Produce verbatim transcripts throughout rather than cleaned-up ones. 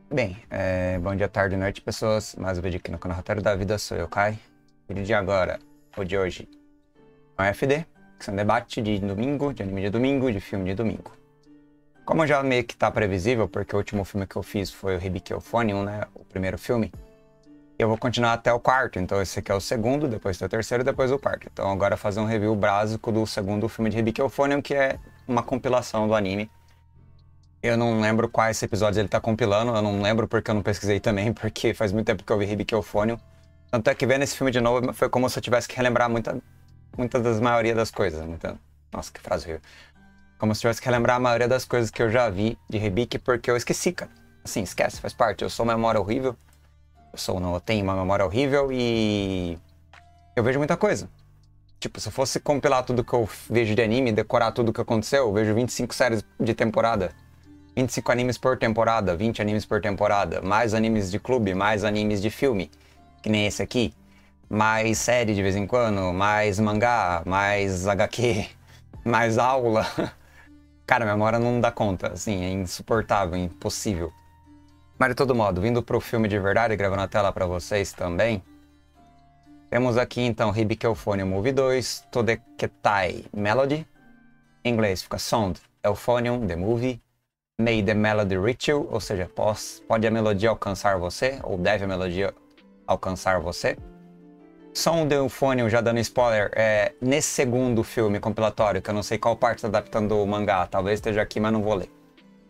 Bem, é, bom dia, tarde e noite, pessoas. Mais um vídeo aqui no canal Roteiro da Vida, sou eu, Kai. Vídeo de agora, ou de hoje, é um F D, que são debate de domingo, de anime de domingo, de filme de domingo. Como já meio que tá previsível, porque o último filme que eu fiz foi o Hibiki Euphonium, né, o primeiro filme, eu vou continuar até o quarto, então esse aqui é o segundo, depois tem o terceiro e depois o quarto. Então agora fazer um review básico do segundo filme de Hibiki Euphonium, que é uma compilação do anime. Eu não lembro quais episódios ele tá compilando, eu não lembro porque eu não pesquisei também, porque faz muito tempo que eu vi Hibiki Euphonium. Tanto é que vendo esse filme de novo foi como se eu tivesse que relembrar muita, muita das maioria das coisas. Muita... Nossa, que frase horrível. Como se eu tivesse que relembrar a maioria das coisas que eu já vi de Hibiki, porque eu esqueci, cara. Assim, esquece, faz parte. Eu sou uma memória horrível. Eu sou, não, eu tenho uma memória horrível e... eu vejo muita coisa. Tipo, se eu fosse compilar tudo que eu vejo de anime, decorar tudo que aconteceu, eu vejo vinte e cinco séries de temporada. vinte e cinco animes por temporada, vinte animes por temporada, mais animes de clube, mais animes de filme, que nem esse aqui, mais série de vez em quando, mais mangá, mais H Q, mais aula. Cara, minha memória não dá conta, assim, é insuportável, impossível. Mas de todo modo, vindo pro filme de verdade, gravando a tela pra vocês também, temos aqui então Hibiki Euphonium Movie dois, Todeketai Melody, em inglês fica Sound Euphonium The Movie, May the Melody Reach You, ou seja, pode, pode a melodia alcançar você, ou deve a melodia alcançar você. Som do Euphonium, já dando spoiler, é nesse segundo filme compilatório, que eu não sei qual parte está adaptando o mangá, talvez esteja aqui, mas não vou ler.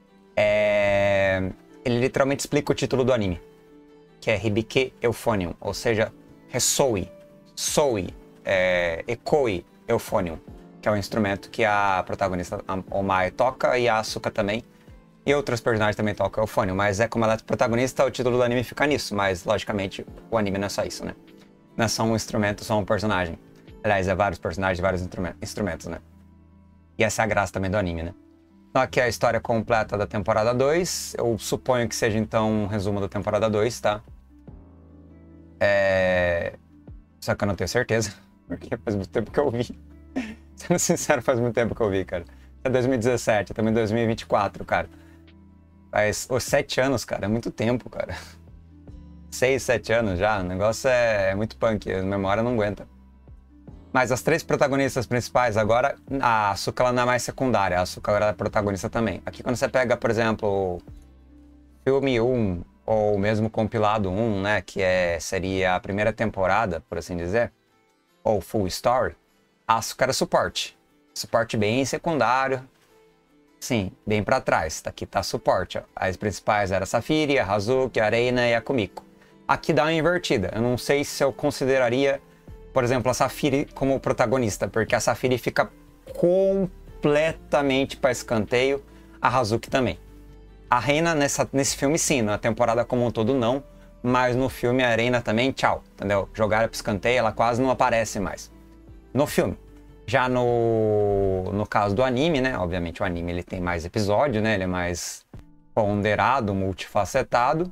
É... Ele literalmente explica o título do anime, que é Hibiki Euphonium, ou seja, ressoe, soe, é... ecoe Euphonium, que é um instrumento que a protagonista a Omae toca e a Asuka também. E outros personagens também tocam Euphonium, mas é como ela é protagonista, o título do anime fica nisso. Mas, logicamente, o anime não é só isso, né? Não é só um instrumento, só um personagem. Aliás, é vários personagens, vários instrumentos, né? E essa é a graça também do anime, né? Então aqui é a história completa da temporada dois. Eu suponho que seja, então, um resumo da temporada dois, tá? É... Só que eu não tenho certeza, porque faz muito tempo que eu vi. Sendo sincero, faz muito tempo que eu vi, cara. É dois mil e dezessete, também dois mil e vinte e quatro, cara. Faz os sete anos, cara, é muito tempo, cara. Seis, sete anos já, o negócio é, é muito punk, a memória não aguenta. Mas as três protagonistas principais agora, a Asuka ela não é mais secundária, a Asuka agora é protagonista também. Aqui quando você pega, por exemplo, filme um, ou mesmo compilado um, né, que é, seria a primeira temporada, por assim dizer, ou full story, a Asuka era suporte. Suporte bem secundário. Sim, bem pra trás. Aqui tá suporte. Ó. As principais eram a Safiri, a Hazuki, a Reina e a Kumiko. Aqui dá uma invertida. Eu não sei se eu consideraria, por exemplo, a Safiri como protagonista, porque a Safiri fica completamente para escanteio, a Hazuki também. A Reina nessa, nesse filme sim, na temporada como um todo não, mas no filme a Reina também, tchau, entendeu? Jogaram para escanteio, ela quase não aparece mais. No filme. Já no, no caso do anime, né? Obviamente o anime ele tem mais episódio, né? Ele é mais ponderado, multifacetado.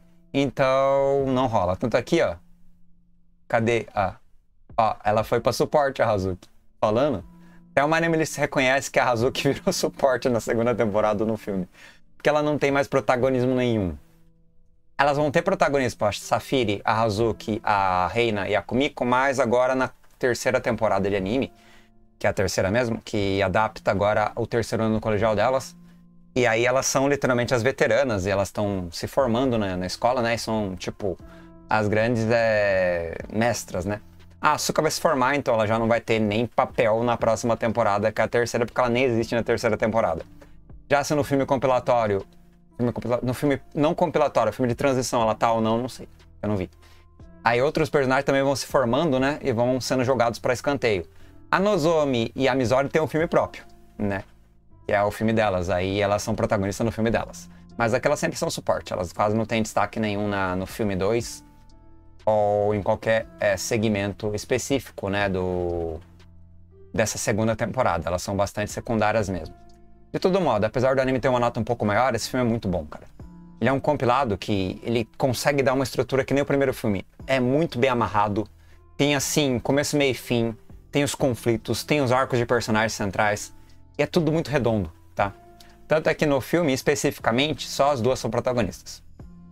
Então não rola. Tanto aqui, ó. Cadê a... Ó, ela foi pra suporte, a Hazuki. Falando. Até o anime ele se reconhece que a Hazuki virou suporte na segunda temporada no filme. Porque ela não tem mais protagonismo nenhum. Elas vão ter protagonismo, a Safiri, a Hazuki, a Reina e a Kumiko, mas agora na terceira temporada de anime, que é a terceira mesmo, que adapta agora o terceiro ano no colegial delas. E aí elas são literalmente as veteranas, e elas estão se formando na, na escola, né? E são, tipo, as grandes é, mestras, né? A Asuka vai se formar, então ela já não vai ter nem papel na próxima temporada, que é a terceira, porque ela nem existe na terceira temporada. Já se no filme compilatório, filme compila- no filme não compilatório, filme de transição, ela tá ou não, não sei. Eu não vi. Aí outros personagens também vão se formando, né? E vão sendo jogados para escanteio. A Nozomi e a Misori têm um filme próprio, né? Que é o filme delas. Aí elas são protagonistas no filme delas. Mas aquelas sempre são suporte. Elas quase não têm destaque nenhum na, no filme dois. Ou em qualquer é, segmento específico, né? Do, dessa segunda temporada. Elas são bastante secundárias mesmo. De todo modo, apesar do anime ter uma nota um pouco maior, esse filme é muito bom, cara. Ele é um compilado que ele consegue dar uma estrutura que nem o primeiro filme. É muito bem amarrado. Tem assim, começo, meio e fim. Tem os conflitos, tem os arcos de personagens centrais. E é tudo muito redondo, tá? Tanto é que no filme, especificamente, só as duas são protagonistas.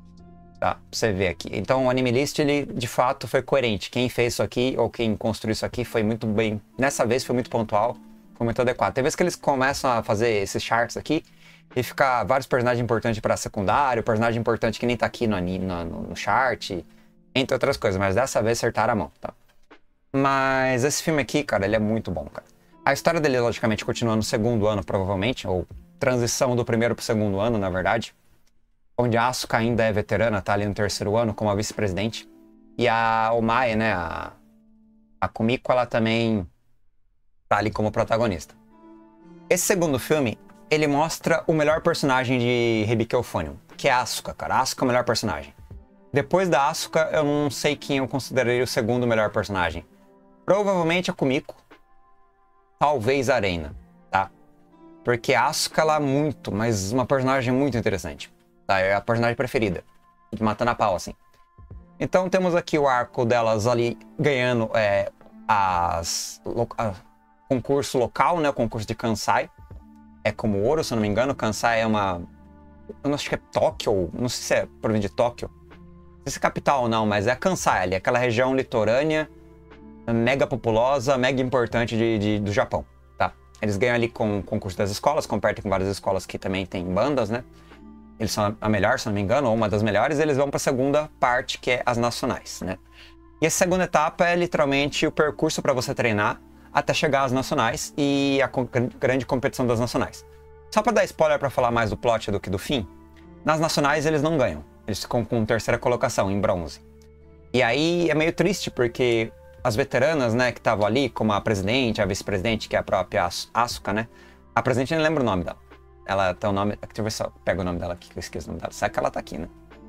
Tá, pra você ver aqui. Então o Animalist, ele de fato foi coerente. Quem fez isso aqui, ou quem construiu isso aqui, foi muito bem. Nessa vez foi muito pontual, foi muito adequado. Tem vezes que eles começam a fazer esses charts aqui e fica vários personagens importantes pra secundário, personagem importante que nem tá aqui no, no, no chart, entre outras coisas. Mas dessa vez acertaram a mão, tá? Mas esse filme aqui, cara, ele é muito bom, cara. A história dele, logicamente, continua no segundo ano, provavelmente, ou transição do primeiro pro segundo ano, na verdade. Onde a Asuka ainda é veterana, tá ali no terceiro ano como a vice-presidente. E a Omae, né, a, a Kumiko, ela também tá ali como protagonista. Esse segundo filme, ele mostra o melhor personagem de Hibiki Euphonium, que é a Asuka, cara. A Asuka é o melhor personagem. Depois da Asuka, eu não sei quem eu consideraria o segundo melhor personagem. Provavelmente a Kumiko. Talvez a Reina, tá? Porque a Asuka, ela é muito, mas uma personagem muito interessante. Tá, é a personagem preferida. Matando a pau, assim. Então temos aqui o arco delas ali ganhando é, as... a, concurso local, né? O concurso de Kansai. É como ouro, se eu não me engano. Kansai é uma... Eu não acho que é Tóquio. Não sei se é província de Tóquio. Não sei se é capital ou não, mas é Kansai ali. Aquela região litorânea, mega populosa, mega importante de, de, do Japão, tá? Eles ganham ali com o concurso das escolas, competem com várias escolas que também tem bandas, né? Eles são a melhor, se não me engano, ou uma das melhores, eles vão para a segunda parte, que é as nacionais, né? E essa segunda etapa é literalmente o percurso para você treinar até chegar às nacionais e a grande competição das nacionais. Só para dar spoiler, para falar mais do plot do que do fim, nas nacionais eles não ganham. Eles ficam com terceira colocação, em bronze. E aí é meio triste, porque as veteranas, né, que estavam ali, como a presidente, a vice-presidente, que é a própria Asuka, né? A presidente, eu não lembro o nome dela. Ela tem o nome... Deixa eu ver se eu pego o nome dela aqui, que eu esqueço o nome dela. Será que ela tá aqui, né?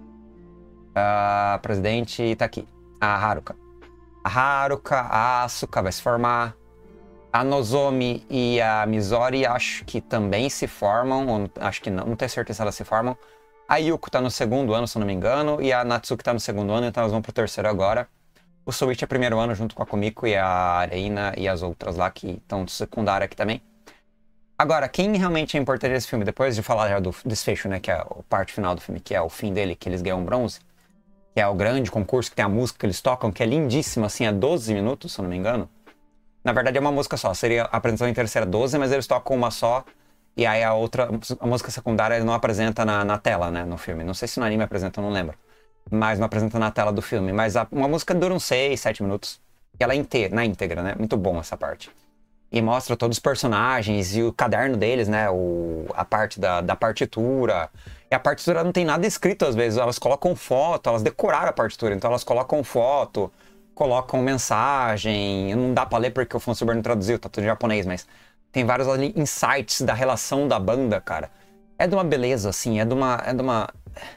A presidente tá aqui. A Haruka. A Haruka, a Asuka vai se formar. A Nozomi e a Mizori acho que também se formam. Ou acho que não, não tenho certeza se elas se formam. A Yuko tá no segundo ano, se eu não me engano. E a Natsuki tá no segundo ano, então elas vão pro terceiro agora. O Souichi é primeiro ano, junto com a Kumiko e a Reina e as outras lá que estão secundária aqui também. Agora, quem realmente é importante nesse filme, depois de falar já do desfecho, né, que é a parte final do filme, que é o fim dele, que eles ganham bronze, que é o grande concurso, que tem a música que eles tocam, que é lindíssima, assim, é doze minutos, se eu não me engano. Na verdade é uma música só, seria a apresentação inteira seria doze, mas eles tocam uma só, e aí a outra, a música secundária ele não apresenta na, na tela, né, no filme. Não sei se no anime apresenta, eu não lembro. Mas não apresenta na tela do filme. Mas a, uma música dura uns seis, sete minutos. E ela é inteira, na íntegra, né, muito bom essa parte. E mostra todos os personagens e o caderno deles, né? O, a parte da, da partitura. E a partitura não tem nada escrito às vezes. Elas colocam foto, elas decoraram a partitura. Então elas colocam foto, colocam mensagem. Não dá pra ler porque o Fonsuber não traduziu, tá tudo em japonês, mas tem vários ali insights da relação da banda, cara. É de uma beleza, assim, é de uma. É de uma.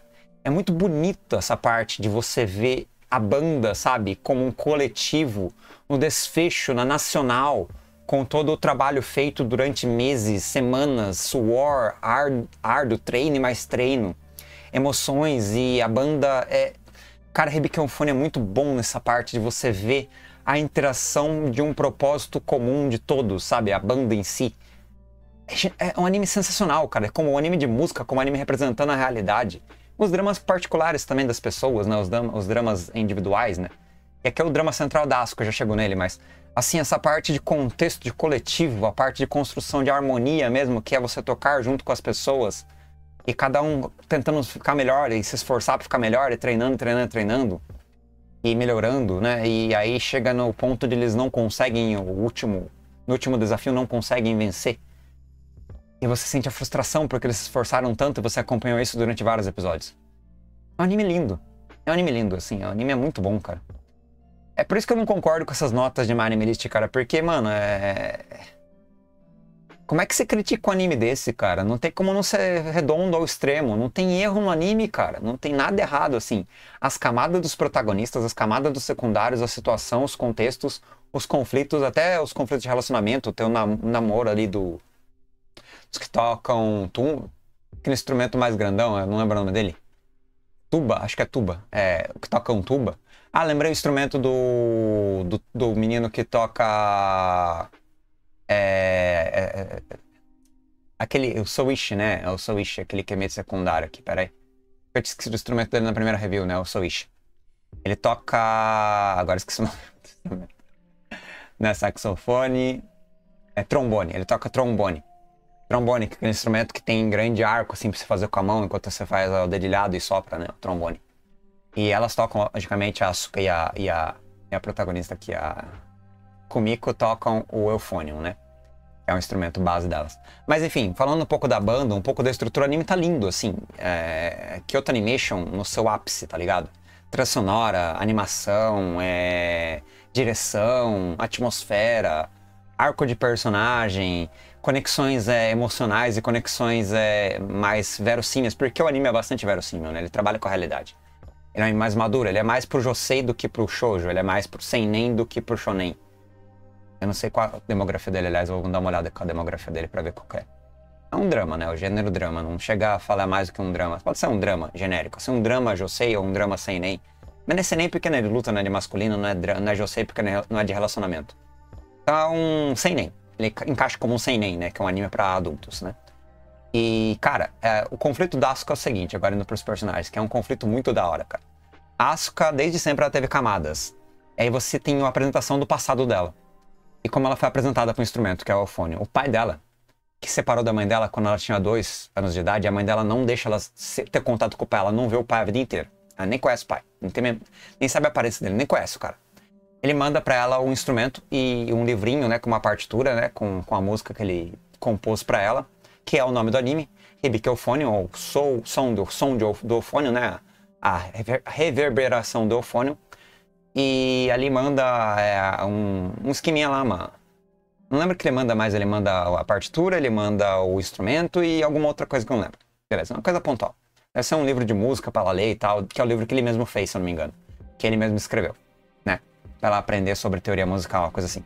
É muito bonito essa parte de você ver a banda, sabe? Como um coletivo, no desfecho, na nacional. Com todo o trabalho feito durante meses, semanas, suor, árduo, treino e mais treino, emoções, e a banda é... Cara, Hibiki Euphonium é muito bom nessa parte de você ver a interação de um propósito comum de todos, sabe? A banda em si. É um anime sensacional, cara. É como um anime de música, como um anime representando a realidade. Os dramas particulares também das pessoas, né? Os, dram os dramas individuais, né? E aqui é o drama central da Asuka, eu já chego nele, mas... Assim, essa parte de contexto de coletivo, a parte de construção de harmonia mesmo, que é você tocar junto com as pessoas e cada um tentando ficar melhor e se esforçar para ficar melhor e treinando, treinando, treinando e melhorando, né? E aí chega no ponto de eles não conseguem, o último, no último desafio não conseguem vencer. E você sente a frustração porque eles se esforçaram tanto e você acompanhou isso durante vários episódios. É um anime lindo. É um anime lindo, assim. O anime é muito bom, cara. É por isso que eu não concordo com essas notas de My Anime List, cara. Porque, mano, é... Como é que você critica um anime desse, cara? Não tem como não ser redondo ao extremo. Não tem erro no anime, cara. Não tem nada errado, assim. As camadas dos protagonistas, as camadas dos secundários, a situação, os contextos, os conflitos, até os conflitos de relacionamento. Tem o nam namoro ali do... Os que tocam... Tum... Aquele instrumento mais grandão, eu não lembro o nome dele. Tuba, acho que é tuba. É, o que toca um tuba. Ah, lembrei o instrumento do, do, do menino que toca... É, é, aquele, o Souichi, né? É o Souichi, aquele que é meio secundário aqui, peraí. Eu te esqueci do instrumento dele na primeira review, né? O Soichi. Ele toca... Agora esqueci o nome do instrumento. Não é saxofone... É trombone. Ele toca trombone. Trombone, que é aquele instrumento que tem grande arco, assim, pra você fazer com a mão, enquanto você faz o dedilhado e sopra, né? O trombone. E elas tocam, logicamente, a Asuka e a, e a, e a protagonista aqui, a Kumiko, tocam o euphonium, né? É um instrumento base delas. Mas enfim, falando um pouco da banda, um pouco da estrutura, o anime tá lindo, assim. É... Kyoto Animation no seu ápice, tá ligado? Trilha sonora, animação, é... direção, atmosfera, arco de personagem, conexões é, emocionais e conexões é, mais verossímeis, porque o anime é bastante verossímil, né? Ele trabalha com a realidade. Ele é mais maduro, ele é mais pro josei do que pro shoujo, ele é mais pro seinen do que pro shonen. Eu não sei qual a demografia dele, aliás, eu vou dar uma olhada com a demografia dele pra ver qual é. É um drama, né? O gênero drama, não chega a falar mais do que um drama. Pode ser um drama genérico, ser um drama josei ou um drama seinen. Mas não é seinen porque não é de luta, não é de masculino, não é, não é josei porque não é de relacionamento. Então é um seinen. Ele encaixa como um seinen, né? Que é um anime pra adultos, né? E, cara, é, o conflito da Asuka é o seguinte, agora indo pros personagens, que é um conflito muito da hora, cara. A Asuka, desde sempre, ela teve camadas. Aí você tem a apresentação do passado dela. E como ela foi apresentada para o instrumento, que é o eufônio. O pai dela, que separou da mãe dela quando ela tinha dois anos de idade, a mãe dela não deixa ela ter contato com o pai, ela não vê o pai a vida inteira. Ela nem conhece o pai, nem, tem, nem sabe a aparência dele, nem conhece o cara. Ele manda para ela um instrumento e um livrinho, né, com uma partitura, né, com, com a música que ele compôs para ela, que é o nome do anime, Hibike Euphonium, ou soul, som, do, som do, do eufônio, né, a rever, reverberação do eufônio. E ali manda é, um, um esqueminha lá, mano. Não lembro o que ele manda mais, ele manda a partitura, ele manda o instrumento e alguma outra coisa que eu não lembro. Beleza, uma coisa pontual. Deve ser um livro de música pra ela ler e tal, que é o livro que ele mesmo fez, se eu não me engano. Que ele mesmo escreveu, né? Pra ela aprender sobre teoria musical, uma coisa assim.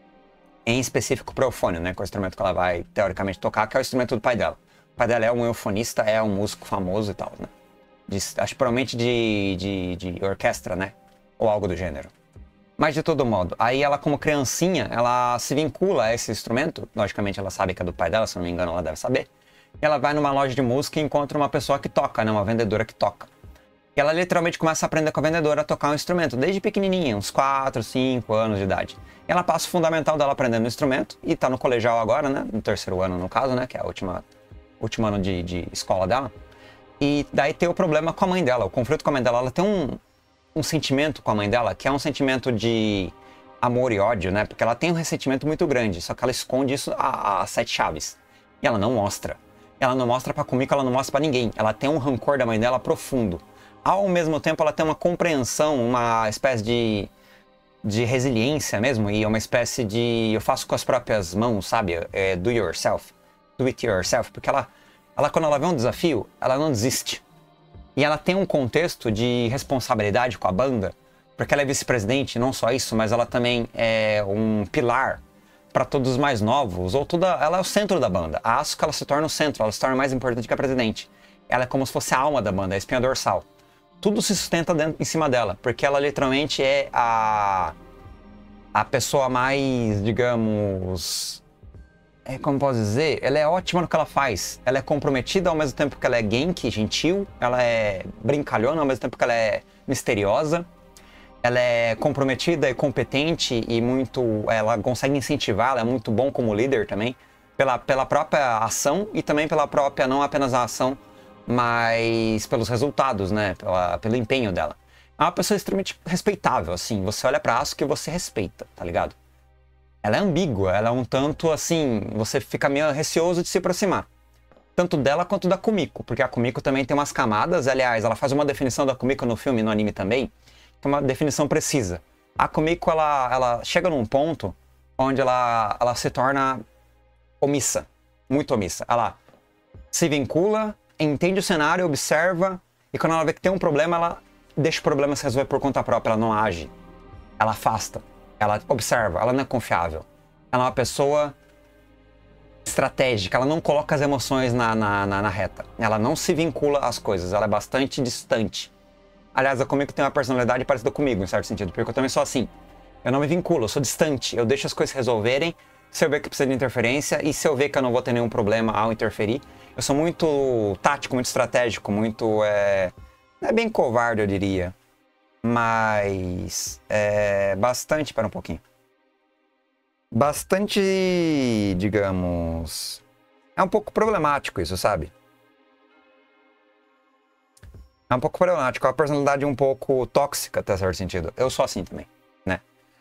Em específico pro eufônio, né? Que é o instrumento que ela vai, teoricamente, tocar, que é o instrumento do pai dela. O pai dela é um eufonista, é um músico famoso e tal, né? De, acho que provavelmente de, de, de orquestra, né? Ou algo do gênero. Mas de todo modo, aí ela como criancinha, ela se vincula a esse instrumento, logicamente ela sabe que é do pai dela, se não me engano ela deve saber, e ela vai numa loja de música e encontra uma pessoa que toca, né, uma vendedora que toca. E ela literalmente começa a aprender com a vendedora a tocar um instrumento, desde pequenininha, uns quatro, cinco anos de idade. E ela passa o fundamental dela aprendendo o instrumento, e tá no colegial agora, né, no terceiro ano no caso, né, que é o última, último ano de, de escola dela. E daí tem o problema com a mãe dela, o conflito com a mãe dela, ela tem um... um sentimento com a mãe dela, que é um sentimento de amor e ódio, né? Porque ela tem um ressentimento muito grande, só que ela esconde isso a, a sete chaves. E ela não mostra. Ela não mostra pra Kumiko, ela não mostra pra ninguém. Ela tem um rancor da mãe dela profundo. Ao mesmo tempo, ela tem uma compreensão, uma espécie de, de resiliência mesmo, e uma espécie de... eu faço com as próprias mãos, sabe? É, do yourself. Do it yourself. Porque ela, ela, quando ela vê um desafio, ela não desiste. E ela tem um contexto de responsabilidade com a banda, porque ela é vice-presidente, não só isso, mas ela também é um pilar para todos os mais novos, ou toda, ela é o centro da banda. A Asuka, ela se torna o centro, ela se torna mais importante que a presidente. Ela é como se fosse a alma da banda, a espinha dorsal. Tudo se sustenta dentro, em cima dela, porque ela literalmente é a, a pessoa mais, digamos... É, como posso dizer, ela é ótima no que ela faz. Ela é comprometida ao mesmo tempo que ela é genki, gentil. Ela é brincalhona ao mesmo tempo que ela é misteriosa. Ela é comprometida e competente e muito... ela consegue incentivar, ela é muito bom como líder também. Pela, pela própria ação e também pela própria, não apenas a ação, mas pelos resultados, né? Pela, pelo empenho dela. É uma pessoa extremamente respeitável, assim. Você olha pra Asuka e você respeita, tá ligado? Ela é ambígua, ela é um tanto assim, você fica meio receoso de se aproximar. Tanto dela quanto da Kumiko, porque a Kumiko também tem umas camadas, aliás, ela faz uma definição da Kumiko no filme e no anime também, que é uma definição precisa. A Kumiko, ela, ela chega num ponto onde ela, ela se torna omissa, muito omissa. Ela se vincula, entende o cenário, observa, e quando ela vê que tem um problema, ela deixa o problema se resolver por conta própria, ela não age, ela afasta. Ela observa, ela não é confiável. Ela é uma pessoa estratégica, ela não coloca as emoções na, na, na, na reta. Ela não se vincula às coisas, ela é bastante distante. Aliás, a Kumiko tem uma personalidade parecida comigo, em certo sentido, porque eu também sou assim. Eu não me vinculo, eu sou distante, eu deixo as coisas resolverem se eu ver que precisa de interferência e se eu ver que eu não vou ter nenhum problema ao interferir. Eu sou muito tático, muito estratégico, muito... É, não é bem covarde, eu diria. Mas... É, bastante... Para um pouquinho. Bastante... Digamos... É um pouco problemático isso, sabe? É um pouco problemático. É uma personalidade um pouco tóxica, até certo sentido. Eu sou assim também, né?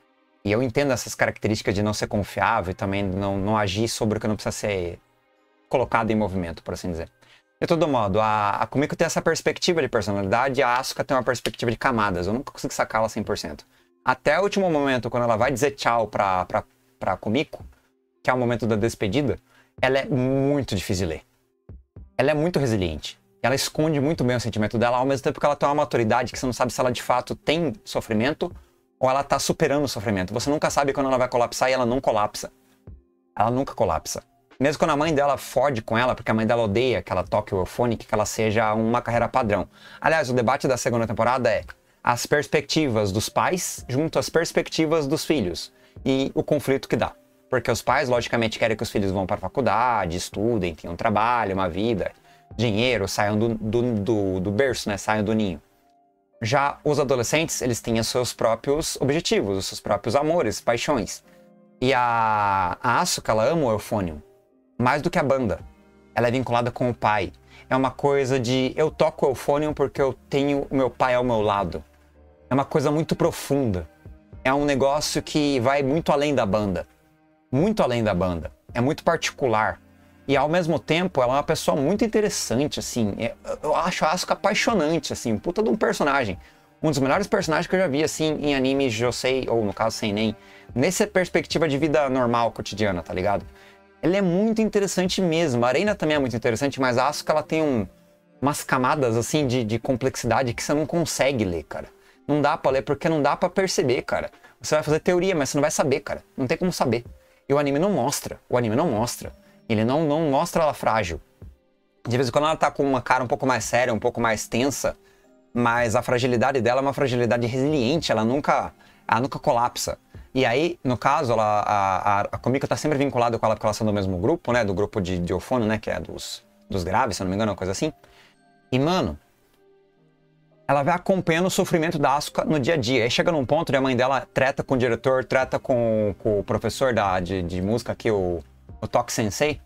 E eu entendo essas características de não ser confiável e também não, não agir sobre o que não precisa ser colocado em movimento, por assim dizer. De todo modo, a, a Kumiko tem essa perspectiva de personalidade e a Asuka tem uma perspectiva de camadas. Eu nunca consigo sacá-la cem por cento. Até o último momento, quando ela vai dizer tchau pra, pra, pra Kumiko, que é o momento da despedida, ela é muito difícil de ler. Ela é muito resiliente. Ela esconde muito bem o sentimento dela, ao mesmo tempo que ela tem uma maturidade que você não sabe se ela de fato tem sofrimento ou ela tá superando o sofrimento. Você nunca sabe quando ela vai colapsar e ela não colapsa. Ela nunca colapsa. Mesmo quando a mãe dela fode com ela, porque a mãe dela odeia que ela toque o Euphonium, que ela seja uma carreira padrão. Aliás, o debate da segunda temporada é as perspectivas dos pais junto às perspectivas dos filhos e o conflito que dá. Porque os pais, logicamente, querem que os filhos vão para a faculdade, estudem, tenham um trabalho, uma vida, dinheiro, saiam do, do, do, do berço, né? Saiam do ninho. Já os adolescentes, eles têm os seus próprios objetivos, os seus próprios amores, paixões. E a, a Asuka, ela ama o Euphonium. Mais do que a banda. Ela é vinculada com o pai. É uma coisa de... Eu toco o Euphonium porque eu tenho o meu pai ao meu lado. É uma coisa muito profunda. É um negócio que vai muito além da banda. Muito além da banda. É muito particular. E ao mesmo tempo, ela é uma pessoa muito interessante, assim. Eu acho a Asuka apaixonante, assim. Puta de um personagem. Um dos melhores personagens que eu já vi, assim, em animes josei, ou no caso seinen. Nessa perspectiva de vida normal, cotidiana, tá ligado? Ele é muito interessante mesmo. A Reina também é muito interessante, mas a Asuka, ela tem um, umas camadas, assim, de, de complexidade que você não consegue ler, cara. Não dá pra ler, porque não dá pra perceber, cara. Você vai fazer teoria, mas você não vai saber, cara. Não tem como saber. E o anime não mostra. O anime não mostra. Ele não, não mostra ela frágil. De vez em quando ela tá com uma cara um pouco mais séria, um pouco mais tensa, mas a fragilidade dela é uma fragilidade resiliente. Ela nunca, ela nunca colapsa. E aí, no caso, ela, a, a, a Kumiko tá sempre vinculada com ela porque elas são do mesmo grupo, né? Do grupo de, de Euphonium, né? Que é dos, dos graves, se eu não me engano, uma coisa assim. E, mano, ela vai acompanhando o sofrimento da Asuka no dia a dia. Aí chega num ponto onde a mãe dela treta com o diretor, treta com, com o professor da, de, de música aqui, o, o Toki Sensei,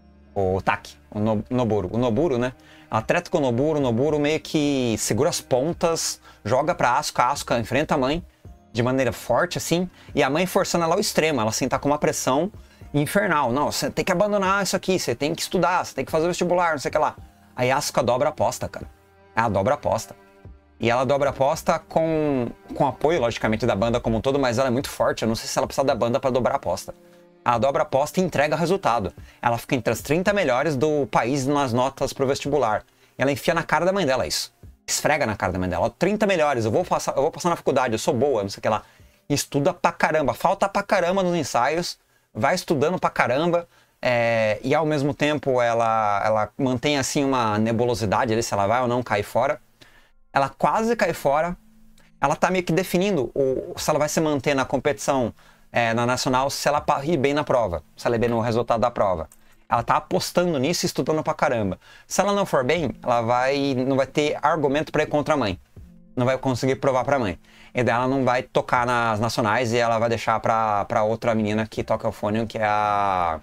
o Taki, o no, Noburo. O Noburo, né? Ela treta com o Noburo, o Noburo meio que segura as pontas, joga pra Asuka, a Asuka enfrenta a mãe de maneira forte, assim, e a mãe forçando ela ao extremo, ela assim tá com uma pressão infernal. Não, você tem que abandonar isso aqui, você tem que estudar, você tem que fazer vestibular, não sei o que lá. Aí a Asuka dobra a aposta, cara. Ela dobra a aposta. E ela dobra a aposta com, com apoio, logicamente, da banda como um todo, mas ela é muito forte, eu não sei se ela precisa da banda pra dobrar a aposta. Ela dobra a aposta e entrega o resultado. Ela fica entre as trinta melhores do país nas notas pro vestibular. E ela enfia na cara da mãe dela isso. Esfrega na cara da mãe dela. trinta melhores, eu vou, passar, eu vou passar na faculdade, eu sou boa, não sei o que lá. Estuda pra caramba, falta pra caramba nos ensaios, vai estudando pra caramba, é, e ao mesmo tempo ela, ela mantém assim uma nebulosidade ali, se ela vai ou não cair fora. Ela quase cai fora, ela tá meio que definindo o, se ela vai se manter na competição é, na nacional, se ela ir bem na prova, se ela ir bem no resultado da prova. Ela tá apostando nisso e estudando pra caramba. Se ela não for bem, ela vai, não vai ter argumento pra ir contra a mãe. Não vai conseguir provar pra mãe. E daí ela não vai tocar nas nacionais e ela vai deixar pra, pra outra menina que toca o Euphonium, que é a...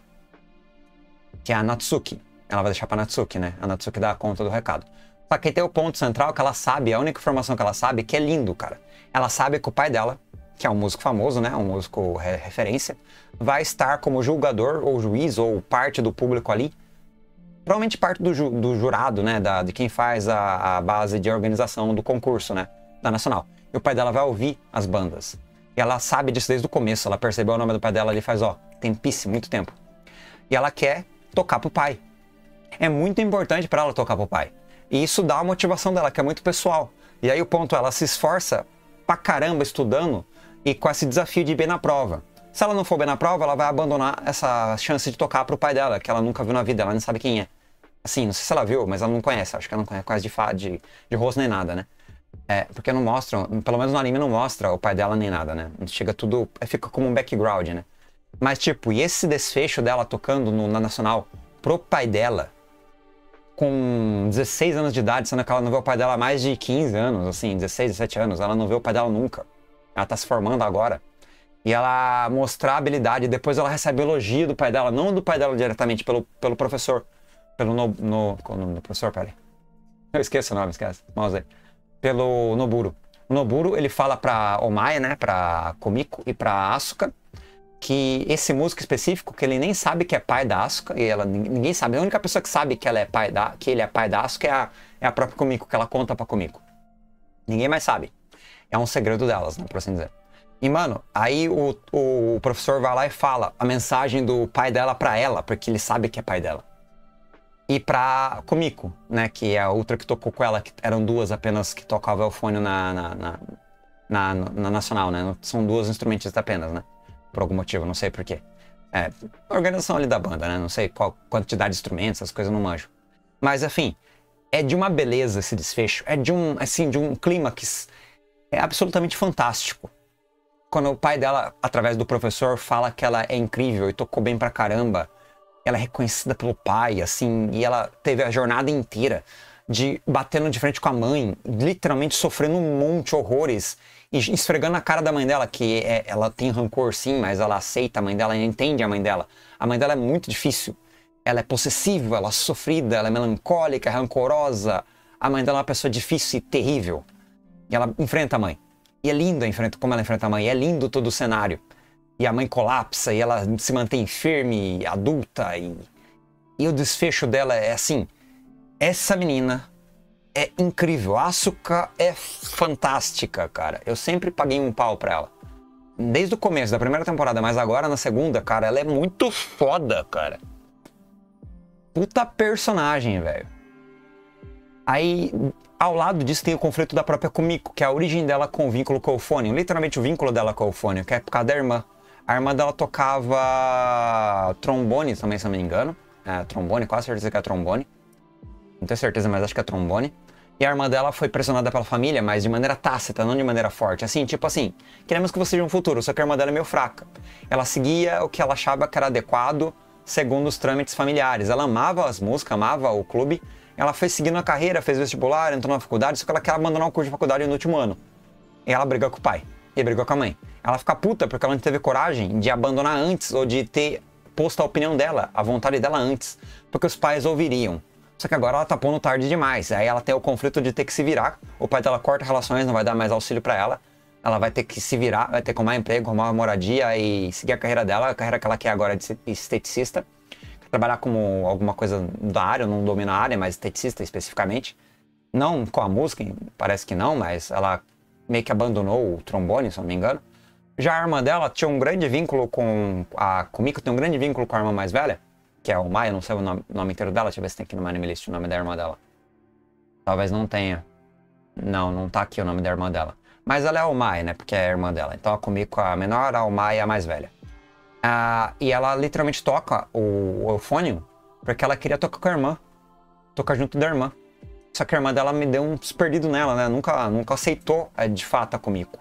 Que é a Natsuki. Ela vai deixar pra Natsuki, né? A Natsuki dá conta do recado. Só que aí tem o ponto central que ela sabe, a única informação que ela sabe, que é lindo, cara. Ela sabe que o pai dela, que é um músico famoso, né? Um músico re referência, vai estar como julgador, ou juiz, ou parte do público ali. Provavelmente parte do, ju do jurado, né? Da, de quem faz a, a base de organização do concurso, né? Da Nacional. E o pai dela vai ouvir as bandas. E ela sabe disso desde o começo. Ela percebeu o nome do pai dela ali faz, ó, tempíssimo, muito tempo. E ela quer tocar pro pai. É muito importante para ela tocar pro pai. E isso dá a motivação dela, que é muito pessoal. E aí o ponto, ela se esforça pra caramba estudando e com esse desafio de ir bem na prova. Se ela não for bem na prova, ela vai abandonar essa chance de tocar pro pai dela, que ela nunca viu na vida, ela nem sabe quem é. Assim, não sei se ela viu, mas ela não conhece, acho que ela não conhece quase de, de, de rosto nem nada, né? É, porque não mostram, pelo menos no anime não mostra o pai dela nem nada, né? Chega tudo, fica como um background, né? Mas, tipo, e esse desfecho dela tocando no, na Nacional pro pai dela, com dezesseis anos de idade, sendo que ela não vê o pai dela há mais de quinze anos, assim, dezesseis, dezessete anos, ela não vê o pai dela nunca. Ela tá se formando agora. E ela mostrar a habilidade, depois ela recebe elogio do pai dela, não do pai dela diretamente, pelo, pelo professor. Pelo no, no... Qual é o nome do professor? Peraí. Eu esqueço o nome, esquece. Vamos ver. Pelo Noburo. O Noburo, ele fala pra Omae, né, pra Kumiko e pra Asuka, que esse músico específico, que ele nem sabe que é pai da Asuka, e ela, ninguém sabe, a única pessoa que sabe que, ela é pai da, que ele é pai da Asuka é a, é a própria Kumiko, que ela conta pra Kumiko. Ninguém mais sabe. É um segredo delas, né, por assim dizer. E, mano, aí o, o professor vai lá e fala a mensagem do pai dela pra ela, porque ele sabe que é pai dela. E pra Kumiko, né, que é a outra que tocou com ela, que eram duas apenas que tocavam o fone na, na, na, na, na Nacional, né? São duas instrumentistas apenas, né? Por algum motivo, não sei porquê. É, a organização ali da banda, né? Não sei qual quantidade de instrumentos, essas coisas eu não manjo. Mas, enfim, é de uma beleza esse desfecho. É de um, assim, de um clímax. É absolutamente fantástico. Quando o pai dela, através do professor, fala que ela é incrível e tocou bem pra caramba. Ela é reconhecida pelo pai, assim, e ela teve a jornada inteira de batendo de frente com a mãe, literalmente sofrendo um monte de horrores e esfregando a cara da mãe dela, que é, ela tem rancor sim, mas ela aceita a mãe dela, ela entende a mãe dela. A mãe dela é muito difícil. Ela é possessiva, ela é sofrida, ela é melancólica, é rancorosa. A mãe dela é uma pessoa difícil e terrível. E ela enfrenta a mãe. E é lindo enfrenta, como ela enfrenta a mãe. É lindo todo o cenário. E a mãe colapsa e ela se mantém firme, adulta. E, e o desfecho dela é assim... Essa menina é incrível. A Asuka é fantástica, cara. Eu sempre paguei um pau pra ela. Desde o começo da primeira temporada, mas agora na segunda, cara, ela é muito foda, cara. Puta personagem, velho. Aí, ao lado disso, tem o conflito da própria Kumiko, que é a origem dela com o vínculo com o Euphonium. Literalmente o vínculo dela com o Euphonium, que é por causa da irmã. A irmã dela tocava trombone também, se não me engano. É, trombone, quase certeza que é trombone. Não tenho certeza, mas acho que é trombone. E a irmã dela foi pressionada pela família, mas de maneira tácita, não de maneira forte. Assim, tipo assim, queremos que você seja um futuro, só que a irmã dela é meio fraca. Ela seguia o que ela achava que era adequado, segundo os trâmites familiares. Ela amava as músicas, amava o clube. Ela foi seguindo a carreira, fez vestibular, entrou na faculdade, só que ela quer abandonar o curso de faculdade no último ano. E ela brigou com o pai, e brigou com a mãe. Ela fica puta porque ela não teve coragem de abandonar antes, ou de ter posto a opinião dela, a vontade dela antes, porque os pais ouviriam. Só que agora ela tá pondo tarde demais. Aí ela tem o conflito de ter que se virar. O pai dela corta relações, não vai dar mais auxílio pra ela. Ela vai ter que se virar, vai ter que arrumar emprego, arrumar uma moradia e seguir a carreira dela. A carreira que ela quer agora é de esteticista. Quer trabalhar como alguma coisa da área, eu não domino a área, mas esteticista especificamente. Não com a música, parece que não, mas ela meio que abandonou o trombone, se não me engano. Já a irmã dela tinha um grande vínculo com a Kumiko, tem um grande vínculo com a irmã mais velha, que é o Maia, não sei o nome, nome inteiro dela, deixa eu ver se tem aqui no Anime List o nome da irmã dela. Talvez não tenha. Não, não tá aqui o nome da irmã dela. Mas ela é a Omae, né, porque é a irmã dela. Então a Kumiko é a menor, a Omae é a mais velha. Ah, e ela literalmente toca o, o Euphonium porque ela queria tocar com a irmã. Tocar junto da irmã. Só que a irmã dela me deu um perdido nela, né, nunca, nunca aceitou de fato a Kumiko.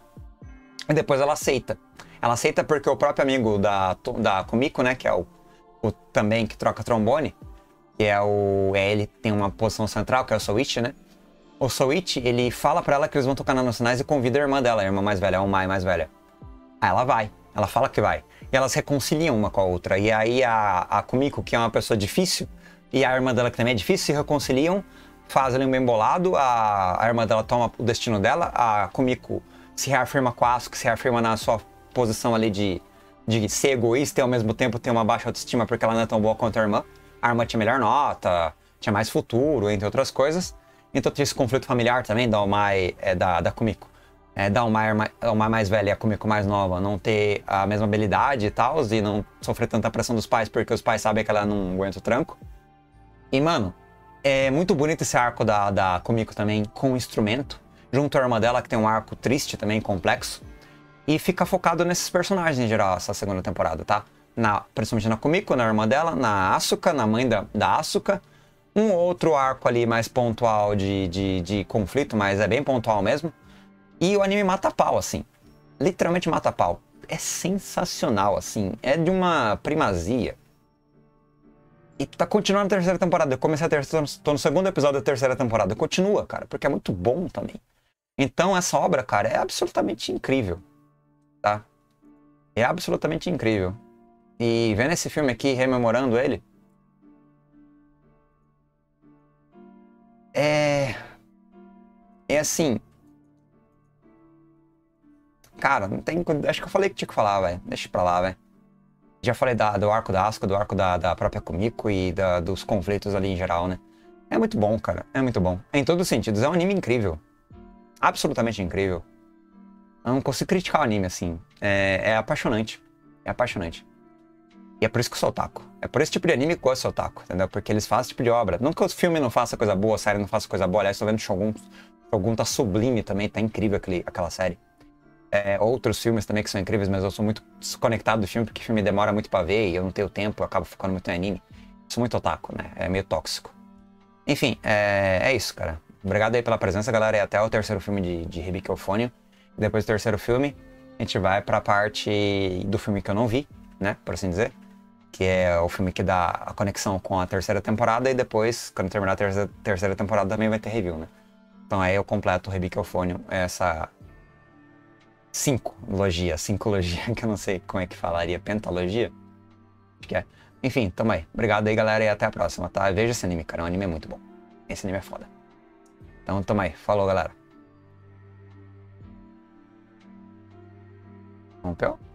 E depois ela aceita. Ela aceita porque o próprio amigo da, da Kumiko, né, que é o O, também que troca trombone, que é o é, ele tem uma posição central, que é o Soichi, né? O Soichi, ele fala pra ela que eles vão tocar na Nacionais e convida a irmã dela, a irmã mais velha, a Omae mais velha. Aí ela vai, ela fala que vai. E elas reconciliam uma com a outra. E aí a, a Kumiko, que é uma pessoa difícil, e a irmã dela, que também é difícil, se reconciliam, fazem um bem bolado, a, a irmã dela toma o destino dela, a Kumiko se reafirma com a Asuka, se reafirma na sua posição ali de de ser egoísta e ao mesmo tempo ter uma baixa autoestima porque ela não é tão boa quanto a irmã. A irmã tinha melhor nota, tinha mais futuro, entre outras coisas. Então tinha esse conflito familiar também da Omae, é, da, da Kumiko. É, da Omae, a Omae mais velha e a Kumiko mais nova não ter a mesma habilidade e tal, e não sofrer tanta pressão dos pais porque os pais sabem que ela não aguenta o tranco. E, mano, é muito bonito esse arco da, da Kumiko também com o instrumento, junto à irmã dela que tem um arco triste também, complexo. E fica focado nesses personagens em geral, essa segunda temporada, tá? Na, principalmente na Kumiko, na irmã dela, na Asuka, na mãe da, da Asuka. Um outro arco ali mais pontual de, de, de conflito, mas é bem pontual mesmo. E o anime mata pau, assim. Literalmente mata pau. é sensacional, assim. É de uma primazia. E tá continuando a terceira temporada. Eu comecei a terceira, tô no segundo episódio da terceira temporada. Continua, cara, porque é muito bom também. Então essa obra, cara, é absolutamente incrível, tá? É absolutamente incrível. E vendo esse filme aqui, rememorando ele, é... É assim... Cara, não tem... Acho que eu falei que tinha que falar, velho. Deixa pra lá, velho. Já falei da, do arco da Asuka, do arco da, da própria Kumiko e da, dos conflitos ali em geral, né? É muito bom, cara. É muito bom. Em todos os sentidos. É um anime incrível. Absolutamente incrível. Eu não consigo criticar o anime, assim. É, é apaixonante. É apaixonante. E é por isso que eu sou otaku. É por esse tipo de anime que eu gosto de ser otaku, entendeu? Porque eles fazem esse tipo de obra. Não que o filme não faça coisa boa, a série não faça coisa boa. Aliás, tô vendo Shogun. Shogun tá sublime também, tá incrível aquele, aquela série. É, outros filmes também que são incríveis, mas eu sou muito desconectado do filme, porque o filme demora muito pra ver e eu não tenho tempo, eu acabo ficando muito em anime. Sou muito otaku, né? É meio tóxico. Enfim, é, é isso, cara. Obrigado aí pela presença, galera. E até o terceiro filme de, de Hibiki Euphonium. Depois do terceiro filme, a gente vai pra parte do filme que eu não vi, né? Por assim dizer. Que é o filme que dá a conexão com a terceira temporada. E depois, quando terminar a terceira, terceira temporada, também vai ter review, né? Então aí eu completo o Hibiki Euphonium, essa... Cinco logia, sincologia, que eu não sei como é que falaria, pentalogia? Acho que é. Enfim, tamo aí. Obrigado aí, galera, e até a próxima, tá? Veja esse anime, cara. O anime é muito bom. Esse anime é foda. Então, tamo aí. Falou, galera. Rompeu?